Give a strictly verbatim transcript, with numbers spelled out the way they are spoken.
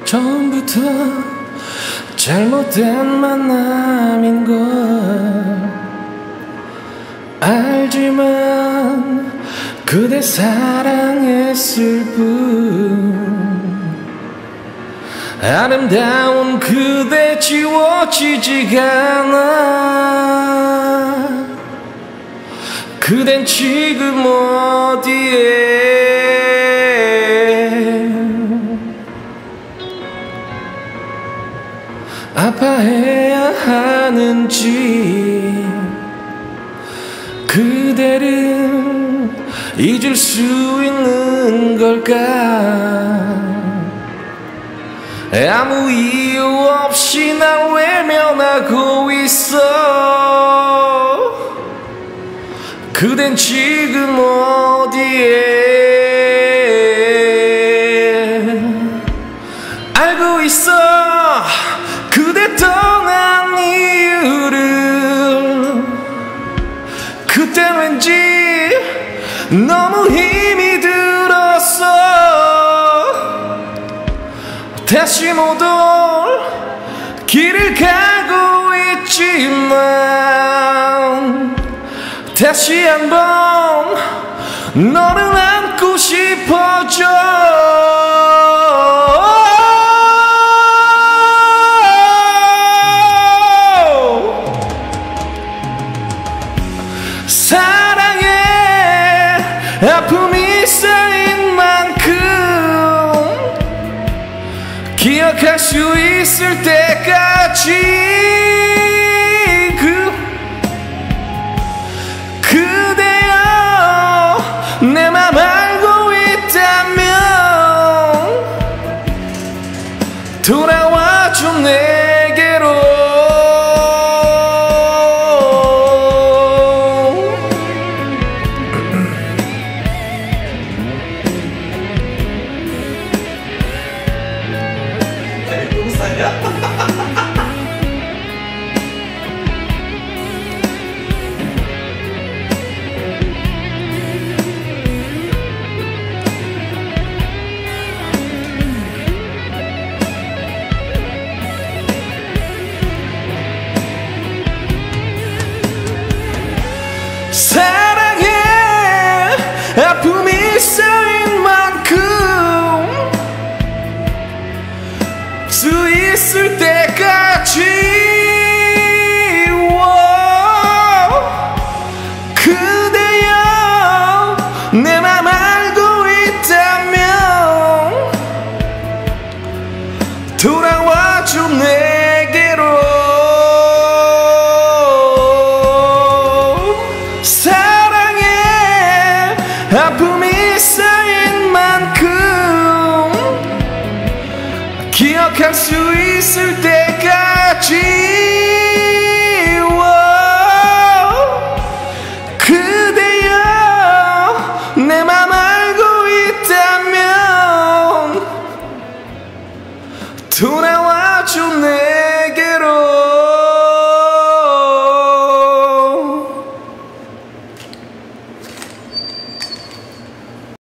처음부터 잘못된 만남인 걸 알지만 그대 사랑했을 뿐 아름다운 그대 지워지지가 않아. 그댄 지금 어디에 아파해야 하는지 그대를 잊을 수 있는 걸까. 아무 이유 없이 날 외면하고 있어. 그댄 지금 어디에 알고 있어. 그대 떠난 이유를 그땐 왠지 너무 힘이 들었어. 다시 못 올 길을 가고 있지만 다시 한번 너를 안고 싶어져. 사랑에 아픔이 쌓인 만큼 기억할 수 있을 때까지 그 그대여 내 맘 알고 있다면 돌아와줘 내게로. 사랑에 아픔이 쌓인 만큼 수 있을 때까지 그대여 내 맘 알고 있다면 돌아와줘 내게로. 사랑에 아픔이 쌓인 만큼 기억할 수 있을 때까지 그대여 내 맘 알고 있다면 돌아와줘 내